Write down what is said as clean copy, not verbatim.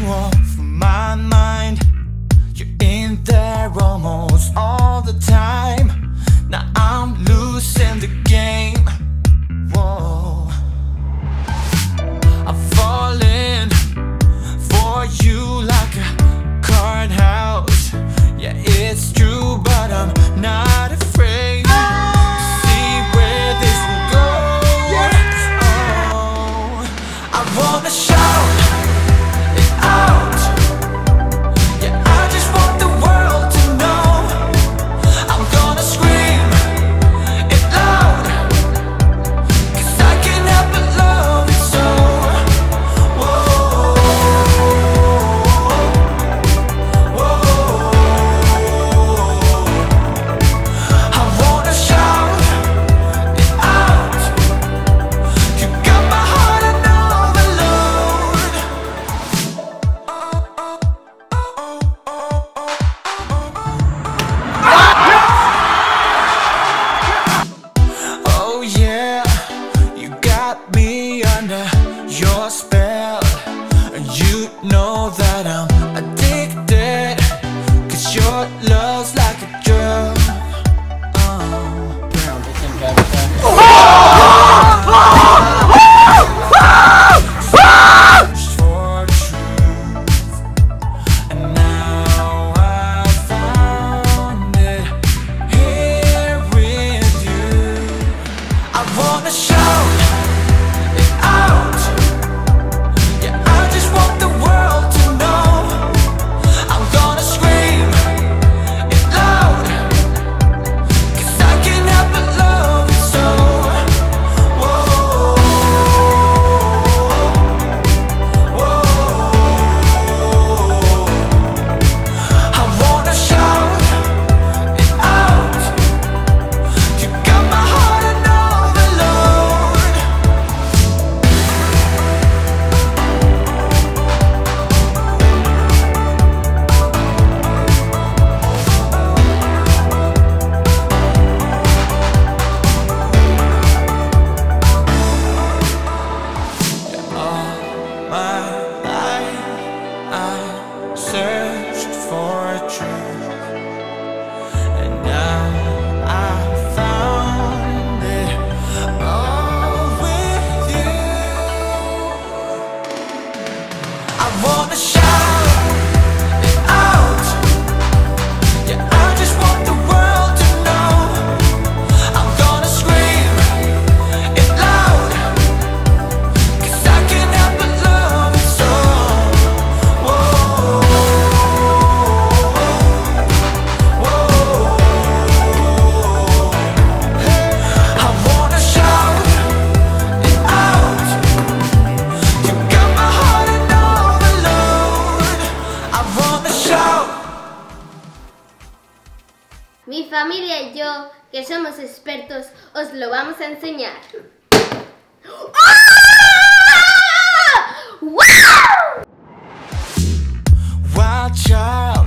you off my mind. You're in there almost all the time. Now I'm losing the game. Whoa, I'm falling for you like a card house. Yeah, it's true, but I'm not afraid to see where this will go. Oh, I wanna shout it out. Yeah, I just want the world to know. I'm gonna scream it loud, 'cause I can't help but love it so. Whoa, whoa. I wanna shout it out. You got my heart on overload. Oh yeah, you got me under your spell. And you know that I'm addicted, 'cause your love's like a drug. Searched for truth, and now I found it here with you. I wanna shout it out. Yeah, I just want the world to know. I'm gonna scream it loud, 'cause I can't help but love it so. Whoa, whoa. I wanna shout it out. You got my heart on overload. All my life I searched for truth, and now I found it all with you. I wanna shout it out. Yeah, I just want the world to know. I'm gonna scream it loud, 'cause I can't help but love it so. Whoa, whoa. I wanna shout it out. You got my heart on overload. I wanna shout. Mi familia y yo, que somos expertos, os lo vamos a enseñar. ¡Ah! ¡Wow! Wild child.